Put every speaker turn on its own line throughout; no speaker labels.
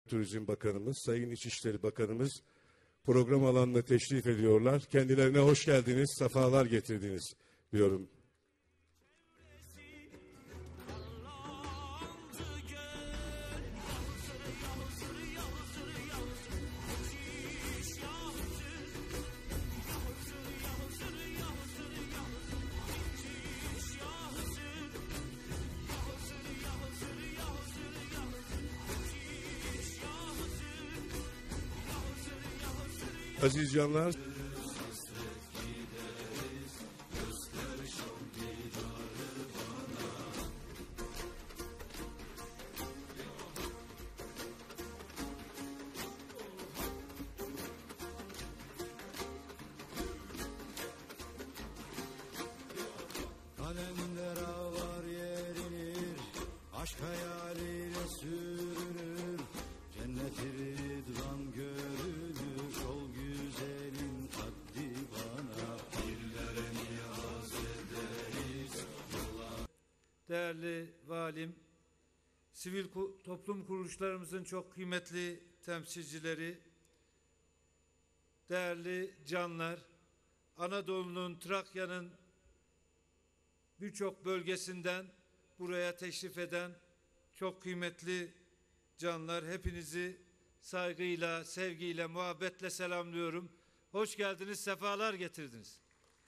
Turizm Bakanımız, Sayın İçişleri Bakanımız program alanına teşrif ediyorlar. Kendilerine hoş geldiniz, sefalar getirdiniz diyorum. Aziz canlar,
Kalemler ağlar yerinir, aşk hayaliyle sürünür, cenneti rıdvan görünür, ol güzelin kaddi bana, dillere niyaz ederiz.
Değerli valim, sivil toplum kuruluşlarımızın çok kıymetli temsilcileri, değerli canlar, Anadolu'nun, Trakya'nın birçok bölgesinden buraya teşrif eden çok kıymetli canlar, hepinizi saygıyla, sevgiyle, muhabbetle selamlıyorum. Hoş geldiniz, sefalar getirdiniz.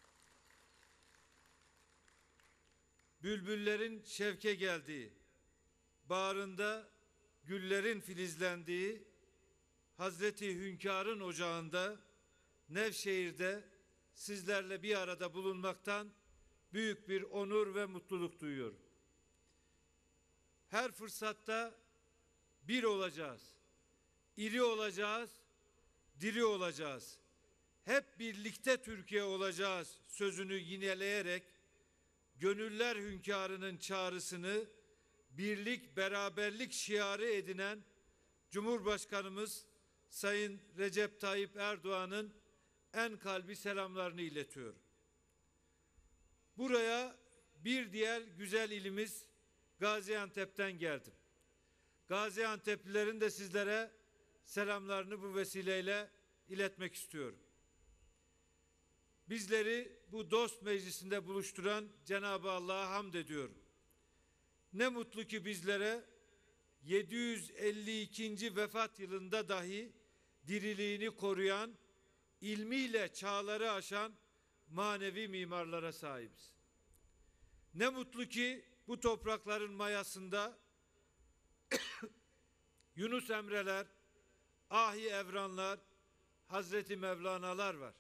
Bülbüllerin şevke geldiği, bağrında güllerin filizlendiği Hazreti Hünkar'ın ocağında Nevşehir'de sizlerle bir arada bulunmaktan büyük bir onur ve mutluluk duyuyorum. Her fırsatta bir olacağız, iri olacağız, diri olacağız. Hep birlikte Türkiye olacağız sözünü yineleyerek gönüller hünkârının çağrısını birlik, beraberlik şiarı edinen Cumhurbaşkanımız Sayın Recep Tayyip Erdoğan'ın en kalbi selamlarını iletiyorum. Buraya bir diğer güzel ilimiz Gaziantep'ten geldim. Gaziantep'lilerin de sizlere selamlarını bu vesileyle iletmek istiyorum. Bizleri bu dost meclisinde buluşturan Cenab-ı Allah'a hamd ediyorum. Ne mutlu ki bizlere 752. vefat yılında dahi diriliğini koruyan, ilmiyle çağları aşan manevi mimarlara sahibiz. Ne mutlu ki bu toprakların mayasında Yunus Emre'ler, Ahi Evranlar, Hazreti Mevlana'lar var.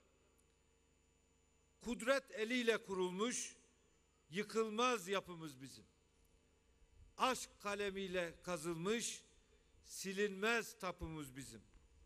Kudret eliyle kurulmuş, yıkılmaz yapımız bizim. Aşk kalemiyle kazılmış, silinmez tapımız bizim.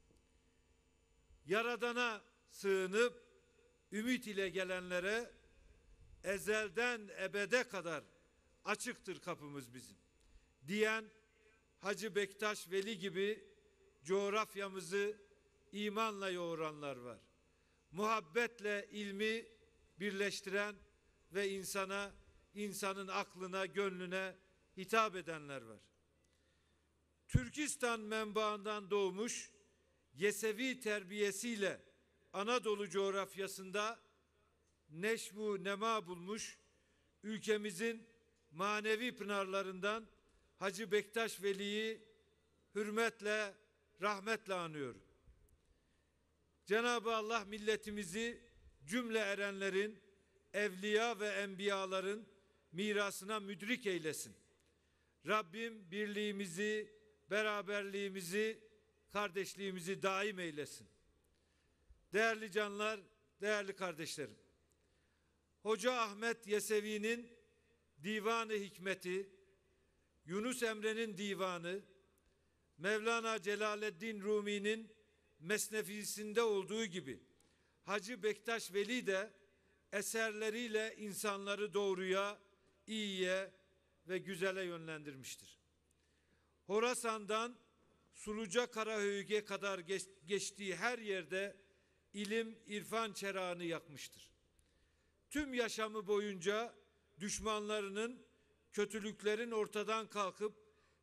Yaradan'a sığınıp, ümit ile gelenlere ezelden ebede kadar açıktır kapımız bizim diyen Hacı Bektaş Veli gibi coğrafyamızı imanla yoğuranlar var. Muhabbetle ilmi birleştiren ve insanın aklına, gönlüne hitap edenler var. Türkistan menbaından doğmuş Yesevi terbiyesiyle Anadolu coğrafyasında neşvu nema bulmuş ülkemizin manevi pınarlarından Hacı Bektaş Veli'yi hürmetle, rahmetle anıyorum. Cenab-ı Allah milletimizi cümle erenlerin, evliya ve enbiyaların mirasına müdrik eylesin. Rabbim birliğimizi, beraberliğimizi, kardeşliğimizi daim eylesin. Değerli canlar, değerli kardeşlerim, Hoca Ahmet Yesevi'nin Divan-ı Hikmeti, Yunus Emre'nin divanı, Mevlana Celaleddin Rumi'nin Mesnevisinde olduğu gibi Hacı Bektaş Veli de eserleriyle insanları doğruya, iyiye ve güzele yönlendirmiştir. Horasan'dan Suluca Karahöyük'e kadar geçtiği her yerde ilim, irfan çerağını yakmıştır. Tüm yaşamı boyunca düşmanlarının, kötülüklerin ortadan kalkıp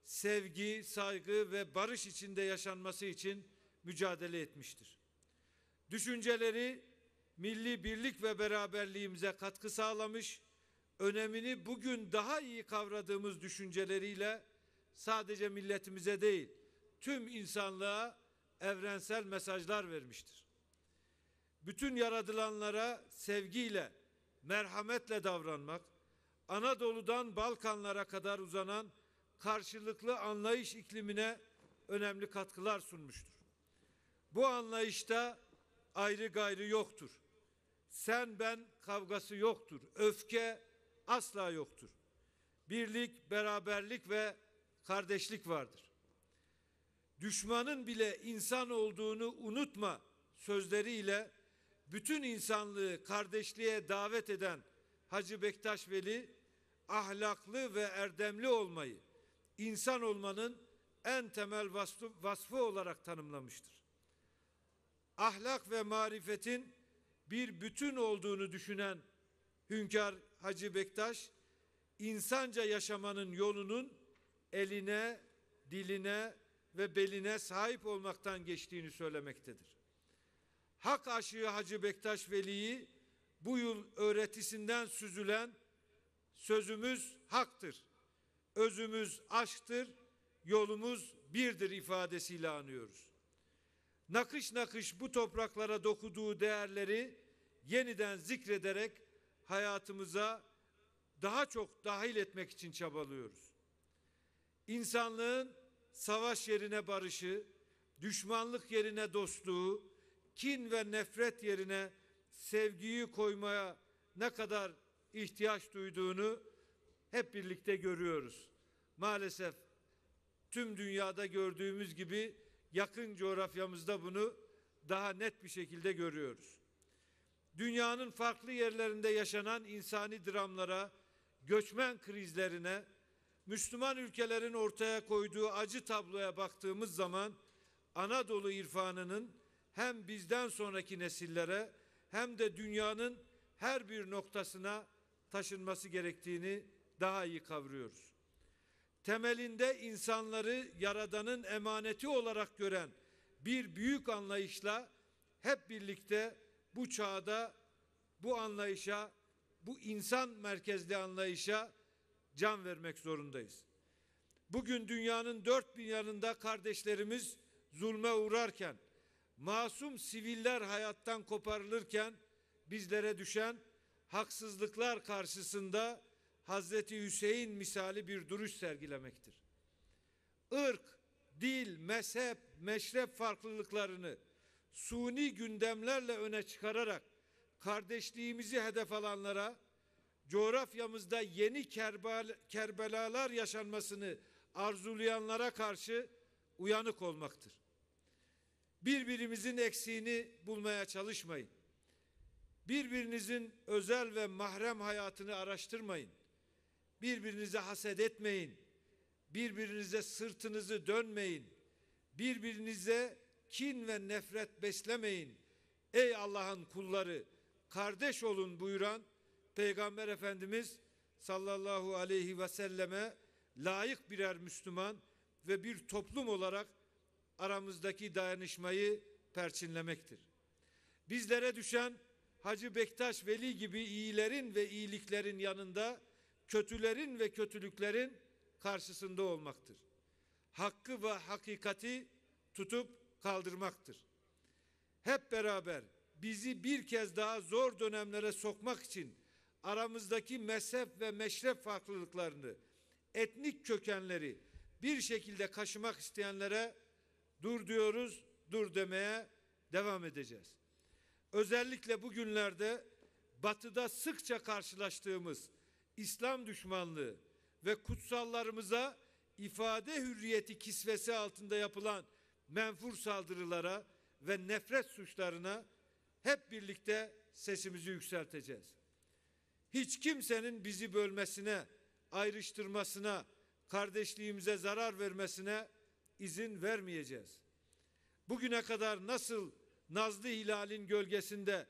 sevgi, saygı ve barış içinde yaşanması için mücadele etmiştir. Düşünceleri milli birlik ve beraberliğimize katkı sağlamış, önemini bugün daha iyi kavradığımız düşünceleriyle sadece milletimize değil, tüm insanlığa evrensel mesajlar vermiştir. Bütün yaratılanlara sevgiyle, merhametle davranmak, Anadolu'dan Balkanlara kadar uzanan karşılıklı anlayış iklimine önemli katkılar sunmuştur. Bu anlayışta ayrı gayrı yoktur. Sen ben kavgası yoktur. Öfke asla yoktur. Birlik, beraberlik ve kardeşlik vardır. Düşmanın bile insan olduğunu unutma sözleriyle bütün insanlığı kardeşliğe davet eden Hacı Bektaş Veli, ahlaklı ve erdemli olmayı, insan olmanın en temel vasfı olarak tanımlamıştır. Ahlak ve marifetin bir bütün olduğunu düşünen Hünkâr Hacı Bektaş, insanca yaşamanın yolunun eline, diline ve beline sahip olmaktan geçtiğini söylemektedir. Hak aşığı Hacı Bektaş Veli'yi bu yıl öğretisinden süzülen sözümüz haktır, özümüz aşktır, yolumuz birdir ifadesiyle anıyoruz. Nakış nakış bu topraklara dokuduğu değerleri yeniden zikrederek hayatımıza daha çok dahil etmek için çabalıyoruz. İnsanlığın savaş yerine barışı, düşmanlık yerine dostluğu, kin ve nefret yerine sevgiyi koymaya ne kadar ihtiyaç duyduğunu hep birlikte görüyoruz. Maalesef tüm dünyada gördüğümüz gibi yakın coğrafyamızda bunu daha net bir şekilde görüyoruz. Dünyanın farklı yerlerinde yaşanan insani dramlara, göçmen krizlerine, Müslüman ülkelerin ortaya koyduğu acı tabloya baktığımız zaman Anadolu irfanının hem bizden sonraki nesillere hem de dünyanın her bir noktasına taşınması gerektiğini daha iyi kavruyoruz. Temelinde insanları Yaradan'ın emaneti olarak gören bir büyük anlayışla hep birlikte bu çağda bu anlayışa, bu insan merkezli anlayışa can vermek zorundayız. Bugün dünyanın dört bir yanında kardeşlerimiz zulme uğrarken, masum siviller hayattan koparılırken bizlere düşen haksızlıklar karşısında Hazreti Hüseyin misali bir duruş sergilemektir. Irk, dil, mezhep, meşrep farklılıklarını suni gündemlerle öne çıkararak kardeşliğimizi hedef alanlara, coğrafyamızda yeni Kerbelalar yaşanmasını arzulayanlara karşı uyanık olmaktır. Birbirimizin eksiğini bulmaya çalışmayın. Birbirinizin özel ve mahrem hayatını araştırmayın. Birbirinize haset etmeyin. Birbirinize sırtınızı dönmeyin. Birbirinize kin ve nefret beslemeyin. Ey Allah'ın kulları, kardeş olun buyuran Peygamber Efendimiz sallallahu aleyhi ve selleme layık birer Müslüman ve bir toplum olarak aramızdaki dayanışmayı perçinlemektir. Bizlere düşen Hacı Bektaş Veli gibi iyilerin ve iyiliklerin yanında kötülerin ve kötülüklerin karşısında olmaktır. Hakkı ve hakikati tutup kaldırmaktır. Hep beraber bizi bir kez daha zor dönemlere sokmak için aramızdaki mezhep ve meşrep farklılıklarını, etnik kökenleri bir şekilde kaşımak isteyenlere dur diyoruz, dur demeye devam edeceğiz. Özellikle bugünlerde Batı'da sıkça karşılaştığımız İslam düşmanlığı ve kutsallarımıza ifade hürriyeti kisvesi altında yapılan menfur saldırılara ve nefret suçlarına hep birlikte sesimizi yükselteceğiz. Hiç kimsenin bizi bölmesine, ayrıştırmasına, kardeşliğimize zarar vermesine izin vermeyeceğiz. Bugüne kadar nasıl Nazlı Hilal'in gölgesinde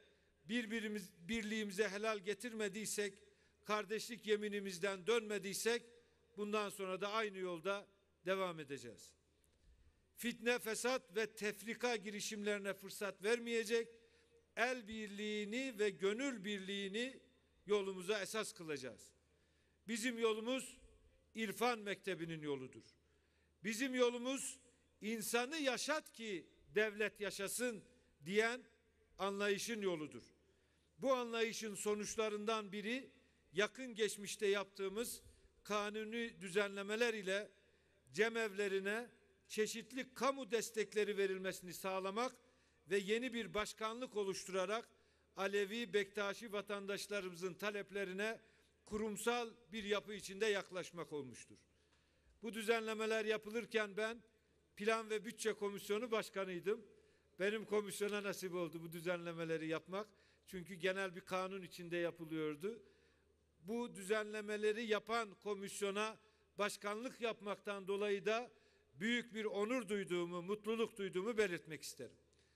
birliğimize helal getirmediysek, kardeşlik yeminimizden dönmediysek, bundan sonra da aynı yolda devam edeceğiz. Fitne, fesat ve tefrika girişimlerine fırsat vermeyecek, el birliğini ve gönül birliğini yolumuza esas kılacağız. Bizim yolumuz İrfan Mektebi'nin yoludur. Bizim yolumuz insanı yaşat ki devlet yaşasın diyen anlayışın yoludur. Bu anlayışın sonuçlarından biri yakın geçmişte yaptığımız kanuni düzenlemeler ile cemevlerine çeşitli kamu destekleri verilmesini sağlamak ve yeni bir başkanlık oluşturarak Alevi, Bektaşi vatandaşlarımızın taleplerine kurumsal bir yapı içinde yaklaşmak olmuştur. Bu düzenlemeler yapılırken ben Plan ve Bütçe Komisyonu Başkanıydım. Benim komisyona nasip oldu bu düzenlemeleri yapmak. Çünkü genel bir kanun içinde yapılıyordu. Bu düzenlemeleri yapan komisyona başkanlık yapmaktan dolayı da büyük bir onur duyduğumu, mutluluk duyduğumu belirtmek isterim.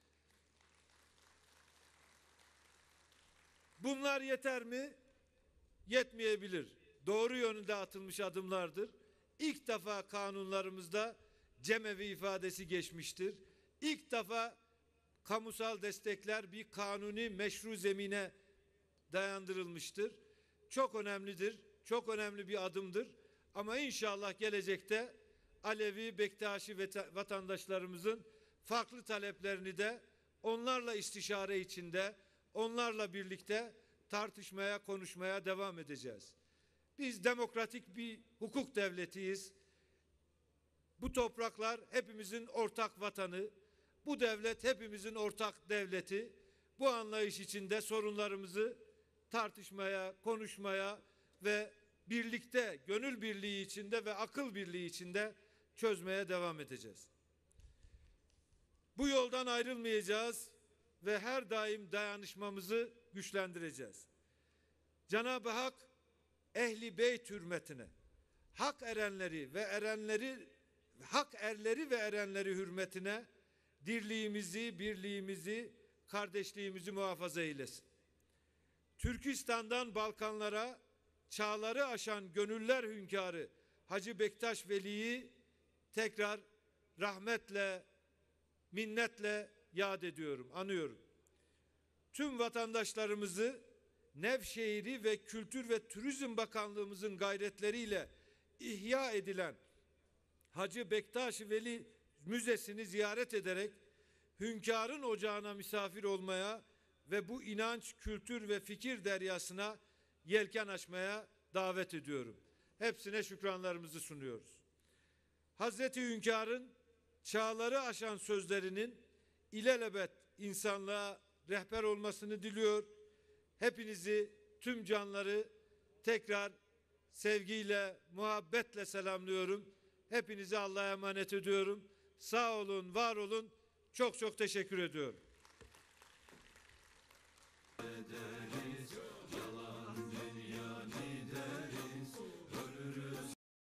Bunlar yeter mi? Yetmeyebilir. Doğru yönde atılmış adımlardır. İlk defa kanunlarımızda cemevi ifadesi geçmiştir. İlk defa kamusal destekler bir kanuni meşru zemine dayandırılmıştır. Çok önemlidir. Çok önemli bir adımdır. Ama inşallah gelecekte Alevi, Bektaşi vatandaşlarımızın farklı taleplerini de onlarla istişare içinde, onlarla birlikte tartışmaya, konuşmaya devam edeceğiz. Biz demokratik bir hukuk devletiyiz. Bu topraklar hepimizin ortak vatanı. Bu devlet hepimizin ortak devleti. Bu anlayış içinde sorunlarımızı tartışmaya, konuşmaya ve birlikte, gönül birliği içinde ve akıl birliği içinde çözmeye devam edeceğiz. Bu yoldan ayrılmayacağız ve her daim dayanışmamızı güçlendireceğiz. Cenab-ı Hak ehli beyt hürmetine, hak erleri ve erenleri hürmetine dirliğimizi, birliğimizi, kardeşliğimizi muhafaza eylesin. Türkistan'dan Balkanlara çağları aşan gönüller hünkârı Hacı Bektaş Veli'yi tekrar rahmetle, minnetle yad ediyorum, anıyorum. Tüm vatandaşlarımızı Nevşehir'i ve Kültür ve Turizm Bakanlığımızın gayretleriyle ihya edilen Hacı Bektaş Veli Müzesi'ni ziyaret ederek hünkârın ocağına misafir olmaya ve bu inanç, kültür ve fikir deryasına yelken açmaya davet ediyorum. Hepsine şükranlarımızı sunuyoruz. Hazreti Hünkâr'ın çağları aşan sözlerinin ilelebet insanlığa rehber olmasını diliyor. Hepinizi, tüm canları tekrar sevgiyle, muhabbetle selamlıyorum. Hepinizi Allah'a emanet ediyorum. Sağ olun, var olun. Çok çok teşekkür ediyorum.